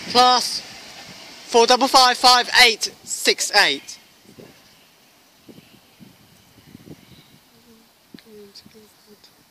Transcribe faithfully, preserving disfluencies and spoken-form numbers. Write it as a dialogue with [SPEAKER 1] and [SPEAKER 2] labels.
[SPEAKER 1] Class four double five five eight six eight.
[SPEAKER 2] Good, good, good.